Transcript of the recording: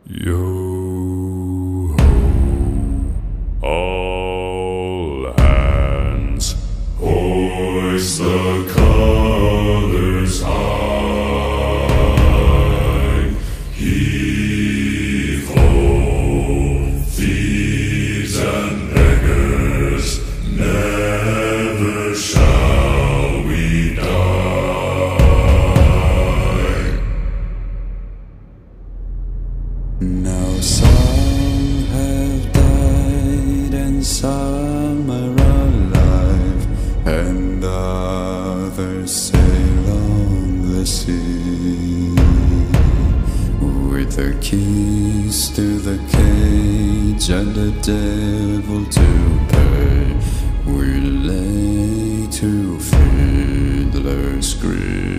Yo ho, all hands, hoist the colors high. Heave ho, thieves and beggars, never shall we die. Now some have died and some are alive, and others sail on the sea. With the keys to the cage and the devil to pay, we lay to fiddler's grave.